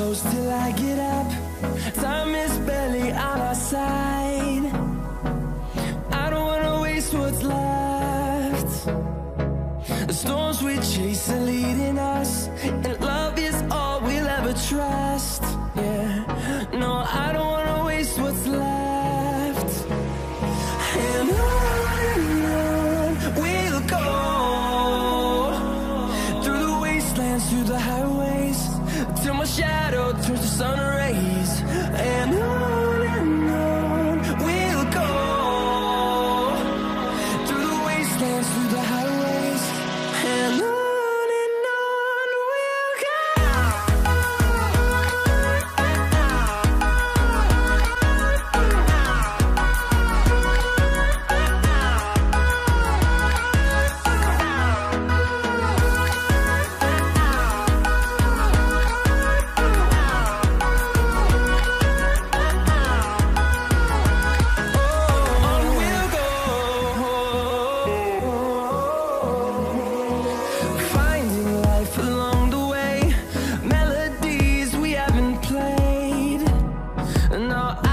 close till I get up. Time is barely on our side. I don't wanna waste what's left. The storms we chase are leading us, and love is all we'll ever trust. Yeah, no, I don't wanna waste what's left. And on we'll go, through the wastelands, through the highways, till my shadow turns to sun rays. And on we'll go, through the wastelands, through the highways, and on we'll go. Finding life along the way, melodies we haven't played. No,